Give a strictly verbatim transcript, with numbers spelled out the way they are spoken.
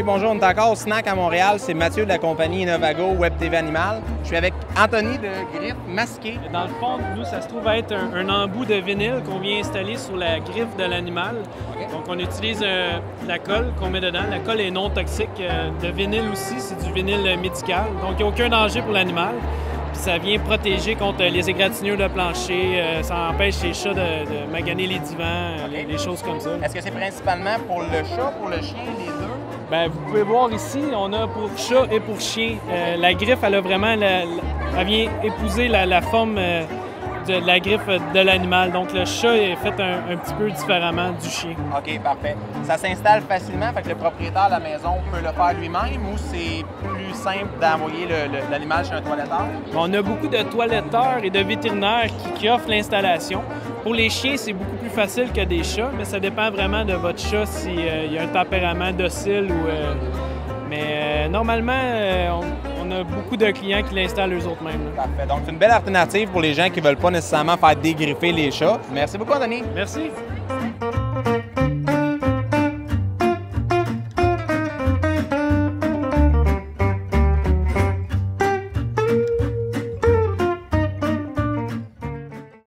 bonjour, on est encore au Snack à Montréal. C'est Mathieu de la compagnie Innovago Web T V Animal. Je suis avec Anthony de Griffe Masqué. Dans le fond, nous, ça se trouve être un, un embout de vinyle qu'on vient installer sur la griffe de l'animal. Okay. Donc, on utilise euh, la colle qu'on met dedans. La colle est non toxique. Euh, le vinyle aussi, c'est du vinyle médical. Donc, il n'y a aucun danger pour l'animal. Puis ça vient protéger contre les égratignures de plancher. Euh, ça empêche les chats de, de maganer les divans, okay. les, les choses comme ça. Est-ce que c'est principalement pour le chat, pour le chien, les deux? Bien, vous pouvez voir ici, on a pour chat et pour chien. Euh, la griffe, elle a vraiment, la, la, elle vient épouser la, la forme euh, de la griffe de l'animal. Donc le chat est fait un, un petit peu différemment du chien. OK, parfait. Ça s'installe facilement, fait que le propriétaire de la maison peut le faire lui-même ou c'est plus simple d'envoyer l'animal chez un toiletteur? On a beaucoup de toiletteurs et de vétérinaires qui, qui offrent l'installation. Pour les chiens, c'est beaucoup plus facile que des chats, mais ça dépend vraiment de votre chat s'il euh, y a un tempérament docile ou... Euh, mais euh, normalement, euh, on, on a beaucoup de clients qui l'installent eux-mêmes. Parfait. Donc, c'est une belle alternative pour les gens qui ne veulent pas nécessairement faire dégriffer les chats. Merci beaucoup, Anthony. Merci.